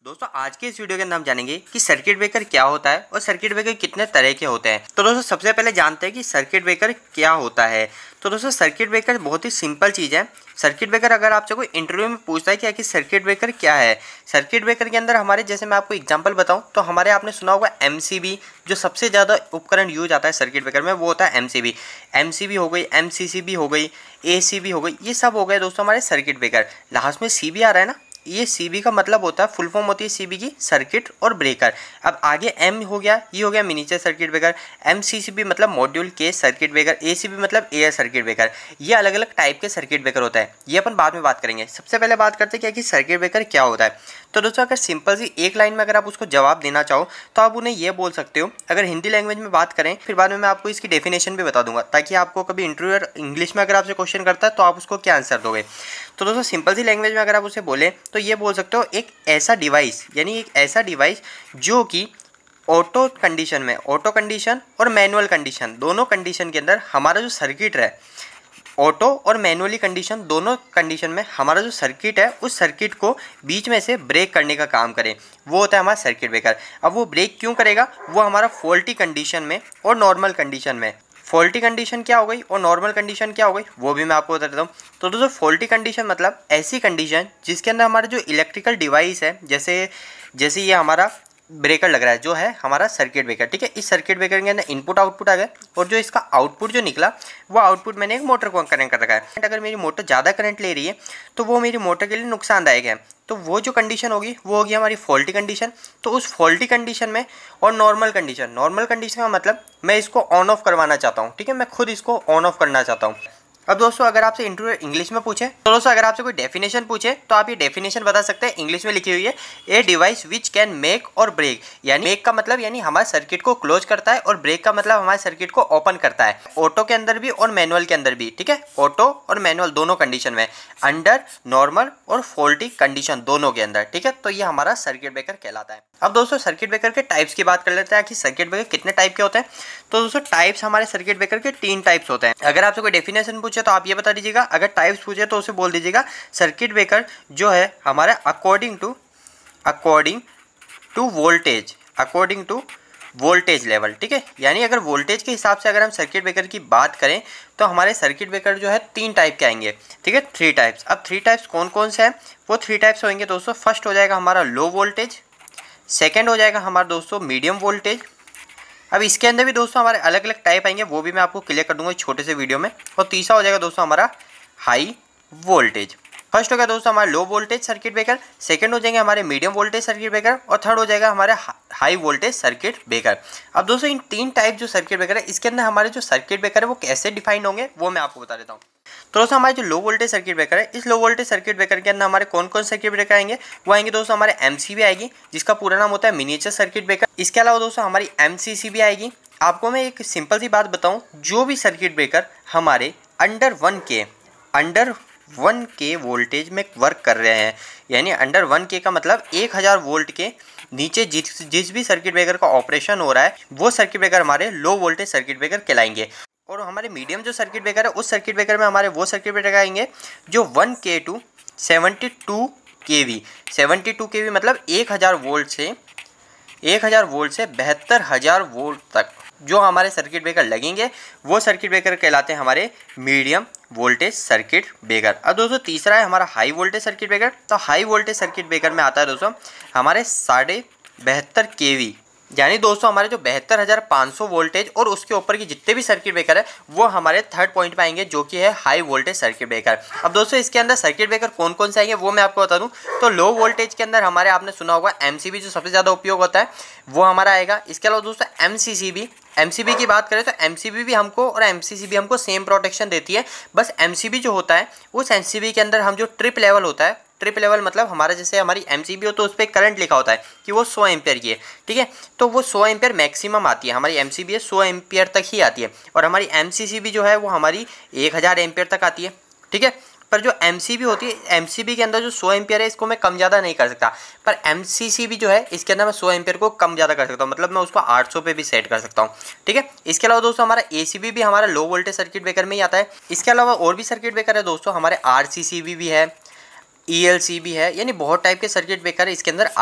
दोस्तों आज के इस वीडियो के अंदर हम जानेंगे कि सर्किट ब्रेकर क्या होता है और सर्किट ब्रेकर कितने तरह के होते हैं। तो दोस्तों सबसे पहले जानते हैं कि सर्किट ब्रेकर क्या होता है। तो दोस्तों सर्किट ब्रेकर बहुत ही सिंपल चीज़ है। सर्किट ब्रेकर अगर आपसे कोई इंटरव्यू में पूछता है कि आखिर सर्किट ब्रेकर क्या है, सर्किट ब्रेकर के अंदर हमारे जैसे मैं आपको एग्जांपल बताऊं तो हमारे आपने सुना होगा एमसीबी, जो सबसे ज़्यादा उपकरण यूज आता है सर्किट ब्रेकर में वो होता है एमसीबी। एमसीबी हो गई, एमसीसीबी हो गई, एसीबी हो गई, ये सब हो गए दोस्तों हमारे सर्किट ब्रेकर। लास्ट में सीबी आ रहा है ना, ये सीबी का मतलब होता है, फुल फॉर्म होती है सीबी की सर्किट और ब्रेकर। अब आगे एम हो गया, ये हो गया मिनीचर सर्किट ब्रेकर। एमसीसीबी मतलब मॉड्यूल के सर्किट ब्रेकर। एसीबी मतलब एयर सर्किट ब्रेकर। ये अलग अलग टाइप के सर्किट ब्रेकर होता है, ये अपन बाद में बात करेंगे। सबसे पहले बात करते हैं कि सर्किट ब्रेकर क्या होता है। तो दोस्तों अगर सिंपल सी एक लाइन में अगर आप उसको जवाब देना चाहो तो आप उन्हें ये बोल सकते हो। अगर हिंदी लैंग्वेज में बात करें फिर बाद में मैं आपको इसकी डेफिनेशन भी बता दूंगा, ताकि आपको कभी इंटरव्यूअर इंग्लिश में अगर आपसे क्वेश्चन करता है तो आप उसको क्या आंसर दोगे। तो दोस्तों सिंपल सी लैंग्वेज में अगर आप उसे बोले तो ये बोल सकते हो एक ऐसा डिवाइस, यानी एक ऐसा डिवाइस जो कि ऑटो कंडीशन में, ऑटो कंडीशन और मैनुअल कंडीशन दोनों कंडीशन के अंदर हमारा जो सर्किट है, ऑटो और मैनुअली कंडीशन दोनों कंडीशन में हमारा जो सर्किट है उस सर्किट को बीच में से ब्रेक करने का काम करे, वो होता है हमारा सर्किट ब्रेकर। अब वो ब्रेक क्यों करेगा, वो हमारा फॉल्टी कंडीशन में और नॉर्मल कंडीशन में। फॉल्टी कंडीशन क्या हो गई और नॉर्मल कंडीशन क्या हो गई वो भी मैं आपको बता देता हूँ। तो दोस्तों फॉल्टी कंडीशन मतलब ऐसी कंडीशन जिसके अंदर हमारा जो इलेक्ट्रिकल डिवाइस है, जैसे ये हमारा ब्रेकर लग रहा है जो है हमारा सर्किट ब्रेकर, ठीक है। इस सर्किट ब्रेकर के अंदर इनपुट आउटपुट आ गए और जो इसका आउटपुट जो निकला वो आउटपुट मैंने एक मोटर को कनेक्ट कर रखा है। अगर मेरी मोटर ज़्यादा करंट ले रही है तो वो मेरी मोटर के लिए नुकसानदायक है। तो वो जो कंडीशन होगी वो होगी हमारी फॉल्टी कंडीशन। तो उस फॉल्टी कंडीशन में और नॉर्मल कंडीशन का मतलब मैं इसको ऑन ऑफ करवाना चाहता हूँ, ठीक है, मैं खुद इसको ऑन ऑफ करना चाहता हूँ। अब दोस्तों अगर आपसे इंटरव्यू इंग्लिश में पूछे तो दोस्तों अगर आपसे कोई डेफिनेशन पूछे तो आप ये डेफिनेशन बता सकते हैं, इंग्लिश में लिखी हुई है, a device which can make or break. यानी मेक का मतलब यानी हमारे सर्किट को क्लोज करता है और ब्रेक का मतलब हमारे सर्किट को ओपन करता है, ऑटो के अंदर भी और मैनुअल के अंदर भी, ठीक है, ऑटो और मैनुअल दोनों कंडीशन में, अंडर नॉर्मल और फॉल्टी कंडीशन दोनों के अंदर, ठीक है। तो ये हमारा सर्किट ब्रेकर कहलाता है। अब दोस्तों सर्किट ब्रेकर के टाइप्स की बात कर लेते हैं कि सर्किट ब्रेकर कितने टाइप के होते हैं। तो दोस्तों टाइप्स हमारे सर्किट ब्रेकर के 3 टाइप्स होते हैं। अगर आपसे कोई डेफिनेशन पूछे तो आप ये बता दीजिएगा, अगर टाइप्स पूछे तो उसे बोल दीजिएगा सर्किट ब्रेकर जो है हमारा अकॉर्डिंग टू वोल्टेज लेवल, ठीक है। यानी अगर वोल्टेज के हिसाब से अगर हम सर्किट ब्रेकर की बात करें तो हमारे सर्किट ब्रेकर जो है 3 टाइप के आएंगे, ठीक है, 3 टाइप्स। अब 3 टाइप्स कौन कौन से हैं, वो 3 टाइप्स होंगे दोस्तों। फर्स्ट हो जाएगा हमारा लो वोल्टेज, सेकेंड हो जाएगा हमारा दोस्तों मीडियम वोल्टेज। अब इसके अंदर भी दोस्तों हमारे अलग अलग टाइप आएंगे, वो भी मैं आपको क्लियर कर दूंगा छोटे से वीडियो में। और तीसरा हो जाएगा दोस्तों हमारा हाई वोल्टेज। फर्स्ट हो गया दोस्तों हमारा low voltage circuit breaker, second हो जाएंगे हमारे मीडियम वोल्टेज सर्किट ब्रेकर और थर्ड हो जाएगा हमारे हाई वोल्टेज सर्किट ब्रेकर। अब दोस्तों इन 3 टाइप जो सर्किट ब्रेकर है इसके अंदर हमारे जो सर्किट ब्रेकर है वो कैसे डिफाइन होंगे वो मैं आपको बता देता हूँ। तो दोस्तों हमारे जो लो वोल्टेज सर्किट ब्रेकर है, इस लो वोल्टेज सर्किट ब्रेकर के अंदर हमारे कौन कौन सर्किट ब्रेकर आएंगे, वो आएंगे दोस्तों हमारे एमसीबी आएगी जिसका पूरा नाम होता है मिनिएचर सर्किट ब्रेकर। इसके अलावा दोस्तों हमारी एमसीसीबी आएगी। आपको मैं एक सिंपल सी बात बताऊं, जो भी सर्किट ब्रेकर हमारे अंडर 1 के वोल्टेज में वर्क कर रहे हैं, यानी अंडर 1 के का मतलब 1000 वोल्ट के नीचे जिस भी सर्किट ब्रेकर का ऑपरेशन हो रहा है वो सर्किट ब्रेकर हमारे लो वोल्टेज सर्किट ब्रेकर कहलाएंगे। और हमारे मीडियम जो सर्किट ब्रेकर है उस सर्किट ब्रेकर में हमारे वो सर्किट ब्रेकर आएंगे जो 1 के टू 72 केवी, 72 केवी मतलब 1000 वोल्ट से 72,000 वोल्ट तक जो हमारे सर्किट ब्रेकर लगेंगे वो सर्किट ब्रेकर कहलाते हैं हमारे मीडियम वोल्टेज सर्किट ब्रेकर। अब दोस्तों तीसरा है हमारा हाई वोल्टेज सर्किट ब्रेकर। तो हाई वोल्टेज सर्किट ब्रेकर में आता है दोस्तों हमारे 72.5 केवी, यानी दोस्तों हमारे जो 72,500 वोल्टेज और उसके ऊपर की जितने भी सर्किट ब्रेकर है वो हमारे थर्ड पॉइंट पे आएंगे जो कि है हाई वोल्टेज सर्किट ब्रेकर। अब दोस्तों इसके अंदर सर्किट ब्रेकर कौन कौन से आएंगे वो मैं आपको बता दूं। तो लो वोल्टेज के अंदर हमारे आपने सुना होगा एमसीबी जो सबसे ज़्यादा उपयोग होता है वो हमारा आएगा। इसके अलावा दोस्तों एमसीबी की बात करें तो एमसीबी भी हमको और एमसीसीबी हमको सेम प्रोटेक्शन देती है। बस एमसीबी जो होता है उस एमसीबी के अंदर हम जो ट्रिप लेवल होता है, ट्रिप लेवल मतलब हमारा जैसे हमारी एमसीबी हो तो उस पर करंट लिखा होता है कि वो 100 एम्पियर की है, ठीक है। तो वो 100 एम्पियर मैक्सिमम आती है, हमारी एमसीबी है 100 एम्पियर तक ही आती है और हमारी एमसीसीबी जो है वो हमारी 1000 एम्पियर तक आती है, ठीक है। पर जो एमसीबी होती है, एमसीबी के अंदर जो 100 एम्पियर है इसको मैं कम ज़्यादा नहीं कर सकता, पर एमसीसीबी जो है इसके अंदर मैं 100 एम्पियर को कम ज़्यादा कर सकता हूँ, मतलब मैं उसको 800 पे भी सेट कर सकता हूँ, ठीक है। इसके अलावा दोस्तों हमारा एसीबी भी हमारा लो वोल्टेज सर्किट ब्रेकर में ही आता है। इसके अलावा और भी सर्किट ब्रेकर है दोस्तों, हमारे आरसीसीबी भी है, ईएलसी भी है, यानी बहुत टाइप के सर्किट ब्रेकर इसके अंदर आते हैं।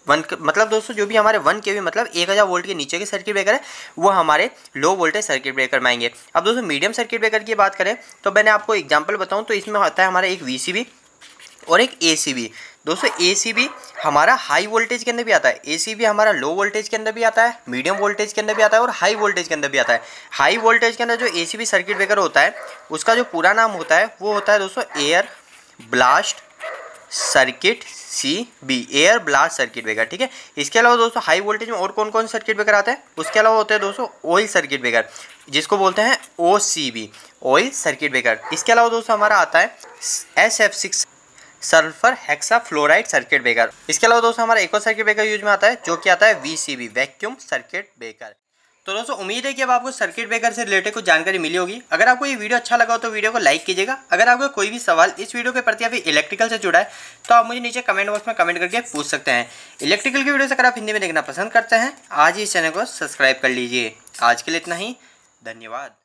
मतलब दोस्तों जो भी हमारे 1 kV मतलब 1000 वोल्ट के नीचे के सर्किट ब्रेकर है वो हमारे लो वोल्टेज सर्किट ब्रेकर में आएंगे। अब दोस्तों मीडियम सर्किट ब्रेकर की बात करें तो मैंने आपको एग्जांपल बताऊं तो इसमें आता है हमारा एक VCB और एक ACB। दोस्तों ACB हमारा हाई वोल्टेज के अंदर भी आता है, ACB हमारा लो वोल्टेज के अंदर भी आता है, मीडियम वोल्टेज के अंदर भी आता है और हाई वोल्टेज के अंदर भी आता है। हाई वोल्टेज के अंदर जो ACB सर्किट ब्रेकर होता है उसका जो पूरा नाम होता है वो होता है दोस्तों air blast circuit CB, air blast circuit breaker. ठीक है, इसके अलावा दोस्तों हाई वोल्टेज में और कौन कौन सर्किट ब्रेकर आते हैं उसके अलावा होते हैं दोस्तों ऑयल सर्किट ब्रेकर जिसको बोलते हैं OCB, ऑयल सर्किट ब्रेकर। इसके अलावा दोस्तों हमारा आता है SF6 sulphur hexafluoride circuit breaker. इसके अलावा दोस्तों हमारा एक और सर्किट ब्रेकर यूज में आता है जो कि आता है VCB, वैक्यूम सर्किट ब्रेकर। तो दोस्तों उम्मीद है कि अब आपको सर्किट ब्रेकर से रिलेटेड कुछ जानकारी मिली होगी। अगर आपको ये वीडियो अच्छा लगा हो तो वीडियो को लाइक कीजिएगा। अगर आपको कोई भी सवाल इस वीडियो के प्रति या फिर इलेक्ट्रिकल से जुड़ा है तो आप मुझे नीचे कमेंट बॉक्स में कमेंट करके पूछ सकते हैं। इलेक्ट्रिकल की वीडियो अगर आप हिंदी में देखना पसंद करते हैं आज ही इस चैनल को सब्सक्राइब कर लीजिए। आज के लिए इतना ही, धन्यवाद।